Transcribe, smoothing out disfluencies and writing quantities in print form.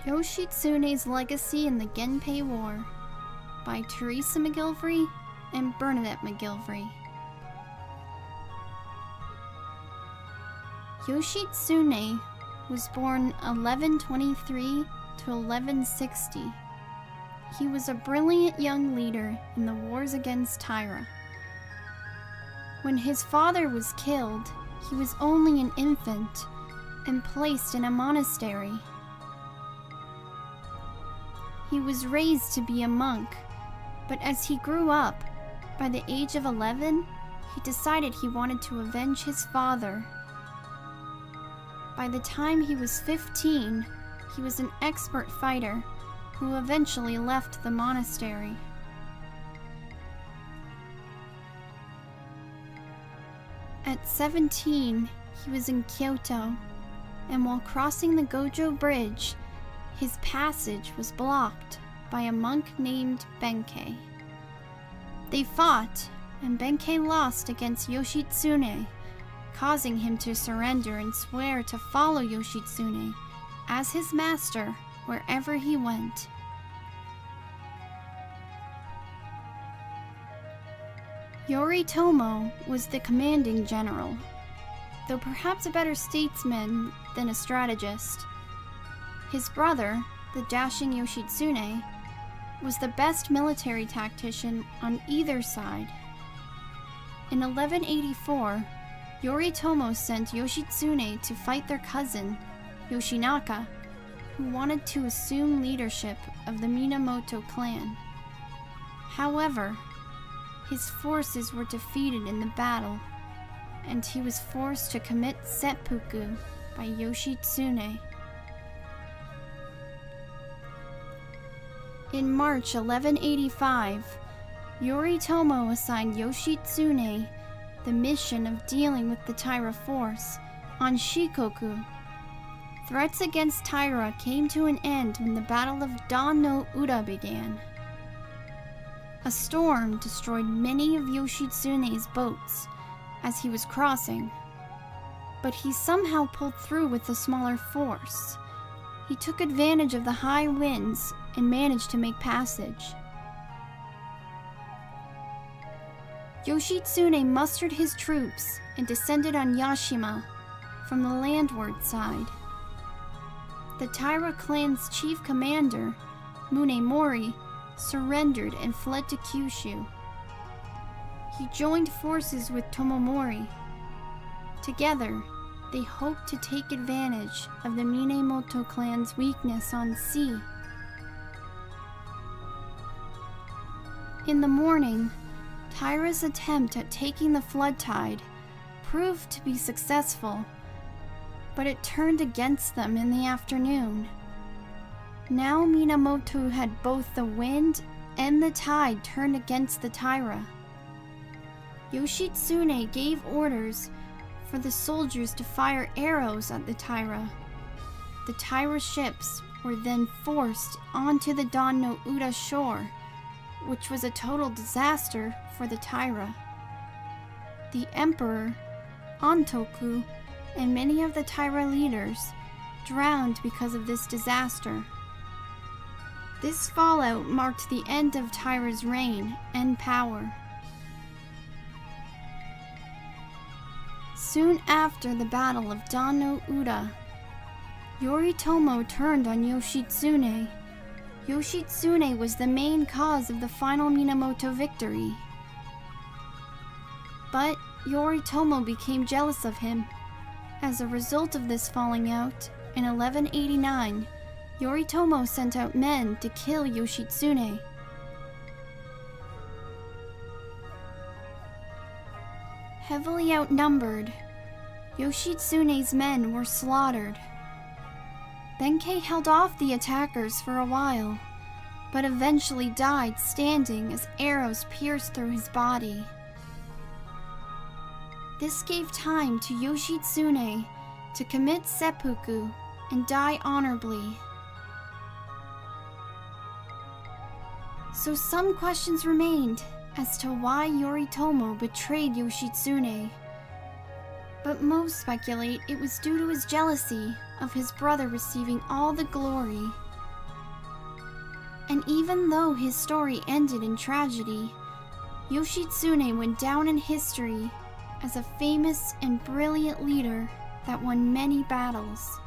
Yoshitsune's Legacy in the Gempei War by Theresa MacGillivray and Bernadette MacGillivray. Yoshitsune was born 1123 to 1160. He was a brilliant young leader in the wars against Theresa. When his father was killed, he was only an infant and placed in a monastery. He was raised to be a monk, but as he grew up, by the age of 11, he decided he wanted to avenge his father. By the time he was 15, he was an expert fighter who eventually left the monastery. At 17, he was in Kyoto, and while crossing the Gojo Bridge, his passage was blocked by a monk named Benkei. They fought, and Benkei lost against Yoshitsune, causing him to surrender and swear to follow Yoshitsune as his master wherever he went. Yoritomo was the commanding general, though perhaps a better statesman than a strategist. His brother, the dashing Yoshitsune, was the best military tactician on either side. In 1184, Yoritomo sent Yoshitsune to fight their cousin, Yoshinaka, who wanted to assume leadership of the Minamoto clan. However, his forces were defeated in the battle, and he was forced to commit seppuku by Yoshitsune. In March 1185, Yoritomo assigned Yoshitsune the mission of dealing with the Taira force on Shikoku. Threats against Taira came to an end when the Battle of Dan no Uda began. A storm destroyed many of Yoshitsune's boats as he was crossing, but he somehow pulled through with a smaller force. He took advantage of the high winds and managed to make passage. Yoshitsune mustered his troops and descended on Yashima from the landward side. The Taira clan's chief commander, Munemori, surrendered and fled to Kyushu. He joined forces with Tomomori. Together, they hoped to take advantage of the Minamoto clan's weakness on sea. In the morning, Taira's attempt at taking the flood tide proved to be successful, but it turned against them in the afternoon. Now Minamoto had both the wind and the tide turned against the Taira. Yoshitsune gave orders for the soldiers to fire arrows at the Taira. The Taira ships were then forced onto the Dan no Uda shore, which was a total disaster for the Taira. The Emperor, Antoku, and many of the Taira leaders drowned because of this disaster. This fallout marked the end of Taira's reign and power. Soon after the Battle of Dan no Uda, Yoritomo turned on Yoshitsune. Yoshitsune was the main cause of the final Minamoto victory. But Yoritomo became jealous of him. As a result of this falling out, in 1189, Yoritomo sent out men to kill Yoshitsune. Heavily outnumbered, Yoshitsune's men were slaughtered. Benkei held off the attackers for a while, but eventually died standing as arrows pierced through his body. This gave time to Yoshitsune to commit seppuku and die honorably. So some questions remained as to why Yoritomo betrayed Yoshitsune, but most speculate it was due to his jealousy of his brother receiving all the glory And even though his story ended in tragedy, Yoshitsune went down in history as a famous and brilliant leader that won many battles.